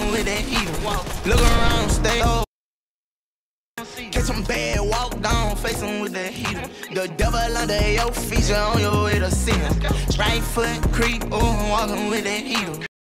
walking with that heater. Look around, stay low. Catch some bad, walk down, face them with that heater. The devil under your feet, you on your way to see him. Right foot creep, oh, I'm walking with that heater.